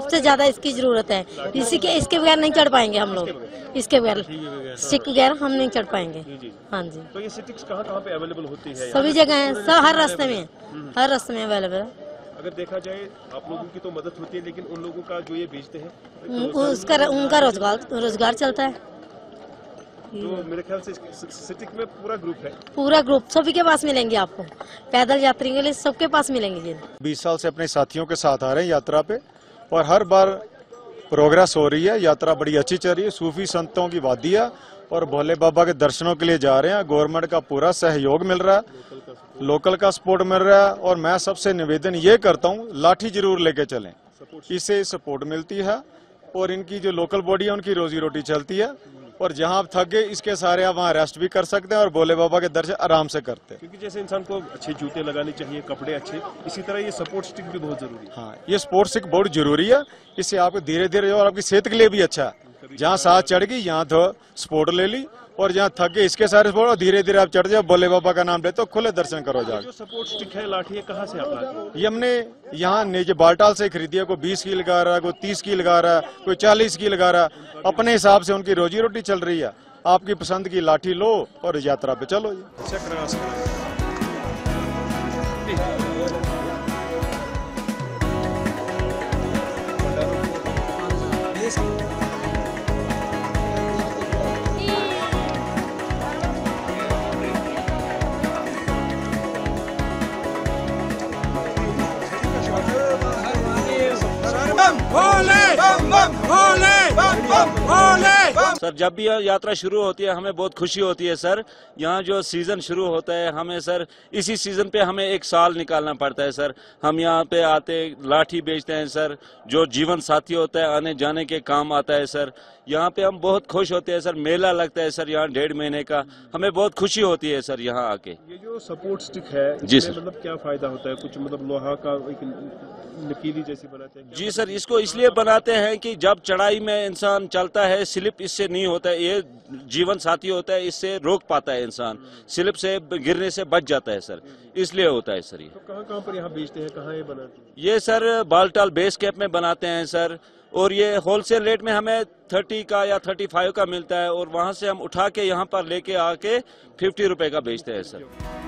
सबसे ज्यादा इसकी जरूरत है। इसके बगैर नहीं चढ़ पाएंगे हम लोग, इसके बगैर स्टिक बगैर हम नहीं चढ़ पाएंगे। हाँ जी। तो ये स्टिक्स कहाँ पे अवेलेबल होती है? सभी जगह है, सब हर रास्ते में, हर रास्ते में अवेलेबल है। अगर देखा जाए आप लोगों की तो मदद होती है, लेकिन उन लोगों का जो ये बेचते हैं उनका रोजगार चलता है। तो मेरे ख्याल से स्टिक में पूरा ग्रुप है, पूरा ग्रुप सभी के पास मिलेंगे आपको, पैदल यात्रियों के लिए सबके पास मिलेंगे। ये 20 साल से अपने साथियों के साथ आ रहे हैं यात्रा पे, और हर बार प्रोग्रेस हो रही है। यात्रा बड़ी अच्छी चल रही है। सूफी संतों की वादी है और भोले बाबा के दर्शनों के लिए जा रहे हैं। गवर्नमेंट का पूरा सहयोग मिल रहा है, लोकल का सपोर्ट मिल रहा है। और मैं सबसे निवेदन ये करता हूँ, लाठी जरूर लेके चलें, इससे सपोर्ट मिलती है और इनकी जो लोकल बॉडी है उनकी रोजी रोटी चलती है। और जहां आप थक गए, इसके सारे आप वहाँ रेस्ट भी कर सकते हैं और भोले बाबा के दर्शन आराम से करते हैं। क्योंकि जैसे इंसान को अच्छे जूते लगाने चाहिए, कपड़े अच्छे, इसी तरह ये सपोर्ट स्टिक भी बहुत जरूरी है। हाँ, ये सपोर्ट स्टिक बहुत जरूरी है। इससे आपको धीरे धीरे और आपकी सेहत के लिए भी अच्छा है। जहाँ सांस चढ़ गई, यहाँ तो सपोर्ट ले ली, और जहाँ थक गए इसके सारे सपोर्ट, और धीरे धीरे आप चढ़ जाओ, भोले बाबा का नाम ले तो खुले दर्शन करो जाके। जो सपोर्ट स्टिक है, लाठी है, कहाँ से आप लाते हैं? ये हमने यहाँ नीचे बालटाल से खरीदी है। कोई 20 की लगा रहा है, कोई 30 की लगा रहा है, कोई 40 की लगा रहा है। अपने हिसाब से उनकी रोजी रोटी चल रही है। आपकी पसंद की लाठी लो और यात्रा पे चलो जी। सर, जब भी यात्रा शुरू होती है हमें बहुत खुशी होती है सर। यहाँ जो सीजन शुरू होता है, हमें सर इसी सीजन पे हमें एक साल निकालना पड़ता है सर। हम यहाँ पे आते लाठी बेचते हैं सर, जो जीवन साथी होता है आने जाने के काम आता है सर। यहाँ पे हम बहुत खुश होते हैं सर। मेला लगता है सर यहाँ 1.5 महीने का, हमें बहुत खुशी होती है सर यहाँ आके। ये जो सपोर्ट स्टिक है, जी सर, मतलब क्या फायदा होता है? कुछ मतलब लोहा का एक नकीली जैसी बनाते हैं? जी सर, इसको इसलिए बनाते हैं कि जब चढ़ाई में इंसान चलता है, स्लिप इससे नहीं होता है। ये जीवन साथी होता है, इससे रोक पाता है इंसान, स्लिप से गिरने से बच जाता है सर, इसलिए होता है सर। ये तो कहाँ पर यहाँ बेचते हैं, कहाँ ये बनाते हैं? ये सर बालटाल बेस कैंप में बनाते हैं सर, और ये होलसेल रेट में हमें 30 का या 35 का मिलता है, और वहाँ से हम उठा के यहाँ पर लेके आके 50 रुपए का बेचते हैं सर।